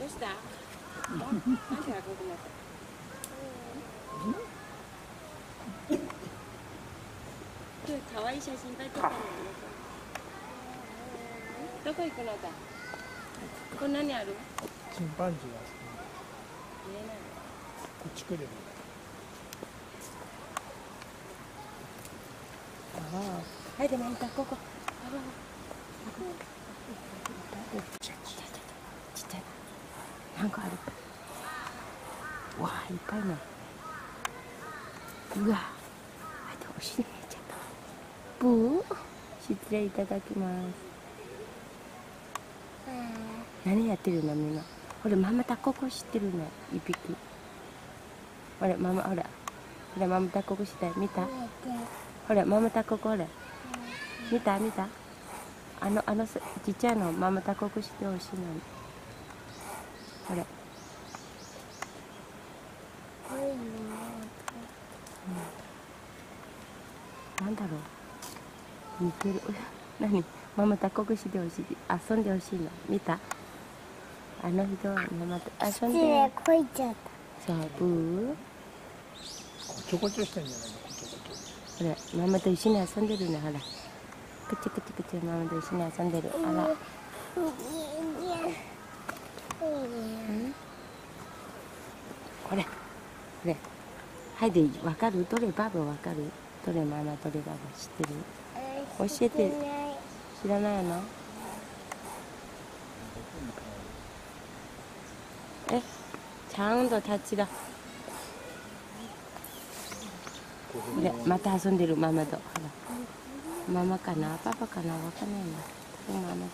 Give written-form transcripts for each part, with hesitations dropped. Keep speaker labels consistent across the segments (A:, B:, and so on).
A: した？なんで赤くなった？今日可愛い写真撮ってたのよ。どこ行くのだ？これ何ある？
B: チンパンジーが
A: 見えない。
B: こっち来るよ。
A: はい、でもいた、ここ。ちっちゃい。なんかある。わあ、いっぱいね。うわ。あ、でお尻見えちゃった。ブー。失礼いただきます。何やってるの、みんな。ほら、ママタココ知ってるね。一匹。ほら、ママ、ほら。ほら、ママタココしたい。見た？ほら、ママタココ、ほら。見た？ちっちゃいの、ママタココしてほしいのに。ほら。なんだろう。似てる。何？ママタココしてほしい。遊んでほしいの。見た？あの人はママと遊んで。
C: こいちゃった。
A: そう、ブー。
B: こちょこちょしてんじゃないの、こちょこちょ。
A: ほら、ママと一緒に遊んでるね、ほら。くちくちくちママと一緒に遊んでる。あら。これ。これ。はいで、わかる？どれバブわかる？どれママ、どれバブ知ってる？教えて。知らないの？え、ちゃんとタッチだ。これ、また遊んでる、ママと。ほら。ママかなパパかなわかんないな。多分ママだ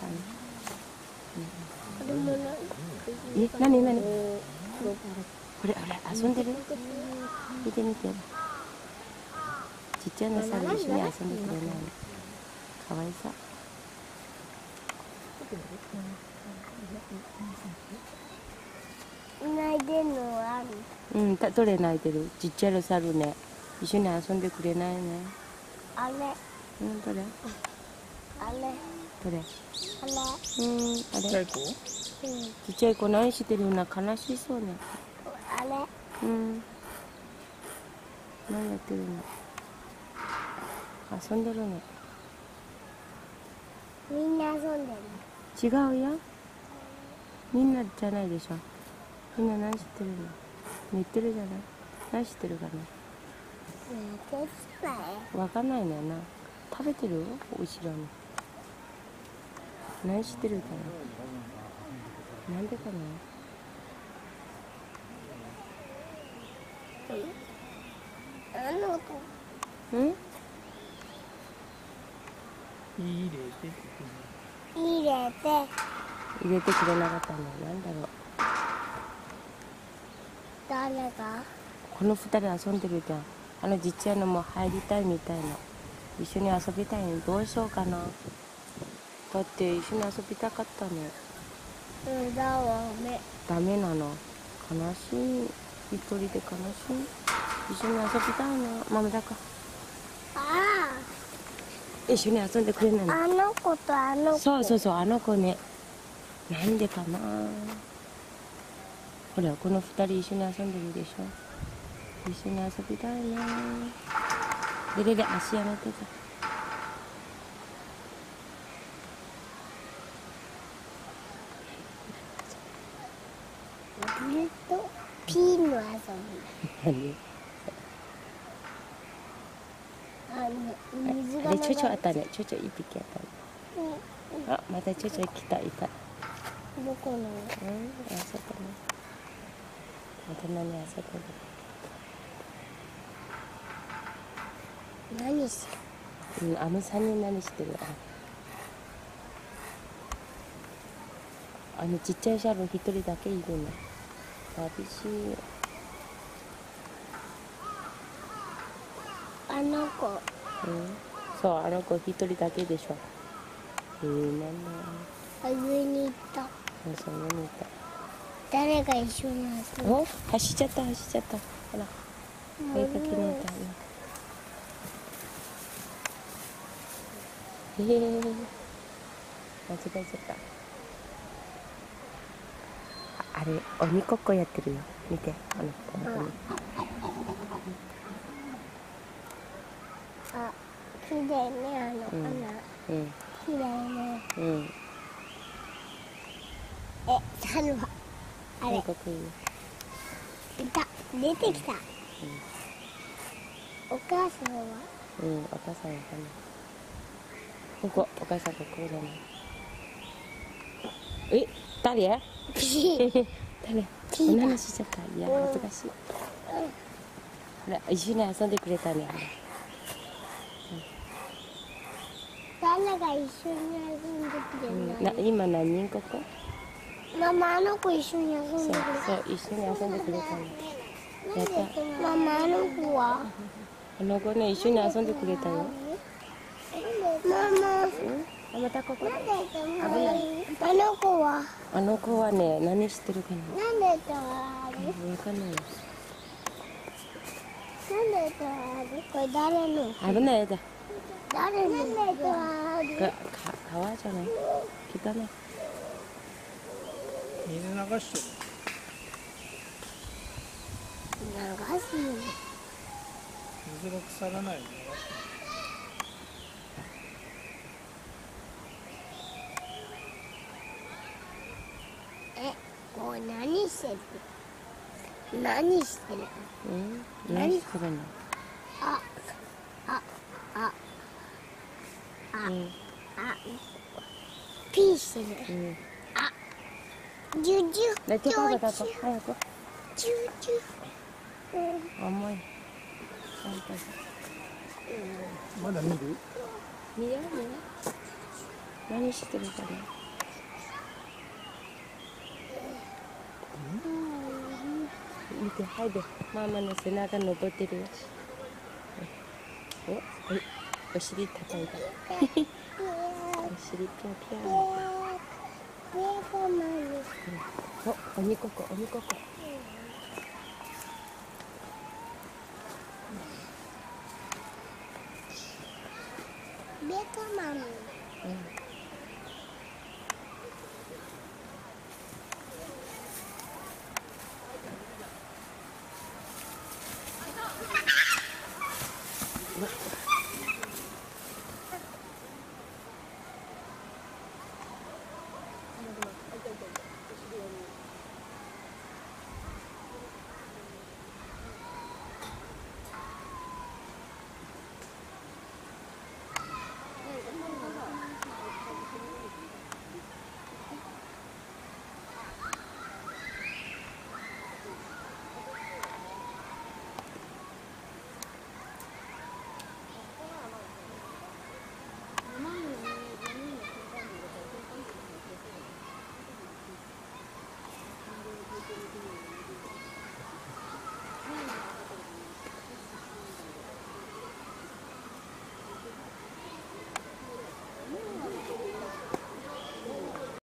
A: ね。え、なになに？これ、ほら、遊んでる？見てみて。ちっちゃな猿一緒に遊んでくれないの。かわいそう。
C: 泣いてんのある？
A: うん、どれ泣いてる？ちっちゃな猿ね。一緒に遊んでくれないね。
C: あれ。
A: うん、どれ？
C: あれ。
A: どれ？
C: あれ。
A: あれ？
B: ちっちゃい子？
A: ちっちゃい子何してるな、悲しそうね。
C: あれ。
A: 何やってるの？遊んでるね。
C: みんな遊んでる。
A: 違うよ。みんなじゃないでしょ。みんな何してるの？寝てるじゃない。何してるかな。わかんないのよな。食べてる？後ろに。何してるかな。なんでかな。
C: あの子。
A: うん？
B: 入れて。
C: 入れて。
A: 入れてくれなかったの。なんだろう。
C: 誰が？
A: この二人遊んでるじゃん。ちっちゃいのも入りたいみたいな。一緒に遊びたいの。どうしようかな。だって一緒に遊びたかったね。
C: ダメ。
A: ダメなの。悲しい。一人で悲しい。一緒に遊びたいな。ママだか。
C: あ
A: 一緒に遊んでくれないの。
C: あの子とあの子。
A: そうそうそう、あの子ね。なんでかな。ほら、この二人一緒に遊んでるでしょ。一緒に遊びたいな。で、足やめてた。
C: ピーの遊び。
A: 何？
C: 水が
A: あれ、ちょちょあったね。ちょちょ一匹あったね。あ、またちょちょ来た、いた。
C: どこの？
A: 遊んだね。また何遊んでる？
C: 何してる？
A: あの3人何してる？ちっちゃいシャル一人だけいるの。寂しい。
C: あの子。
A: そう、あの子一人だけでしょ。なんだ。
C: 上に行った。
A: そう、上に行った。
C: 誰が一緒に遊んでる？
A: お、走っちゃった。ほら、追いかけに行った。間違えちゃった。 あれ鬼ごっこやってるよ。見て、この子。
C: あ、綺麗ね、あの花。
A: うん。
C: 綺麗ね。
A: うん。
C: 猿は。あれ、
A: 韓国いいよ。
C: いた。出てきた。お母さんは。
A: うん、お母さんわかんない。ここ、お母さんここじゃない。え、誰？誰？おならしちゃった。いや、恥ずかしい。ほら、一緒に遊んでくれたね。
C: 誰が一緒に遊んでくれるの？
A: 今何人ここ？
C: ママ、あの子一緒に遊んでくれ
A: そう、
C: た。
A: 一緒に遊んでくれたの。やった。
C: ママ、あの子は？
A: あの子ね、一緒に遊んでくれたよ。
C: ママ。
A: あ、またここ。
C: 危ない。あの子は？
A: あの子はね、何してるかな。
C: なんでとある？
A: わかんないよ。
C: なんでとある？これ誰の？
A: 危ないやだ。
C: 誰の？なんでとある？
A: 川じゃない。汚い。
B: 水流してる。
C: 流すの？
B: 水が腐らないように流して
C: これ何してる？何してる？
A: 何してるの？
C: あ、ピーしてる。ジュジュ。
A: だってパパだと早く。
C: ジュジュ。
A: 重い。
B: まだ見る？
A: 見ようね。何してるかな。見て、はいで、ママの背中登ってるよ。お尻叩いた。お尻ピョンピョン。お、鬼ごっこ、鬼ごっこ。
C: ベカマム。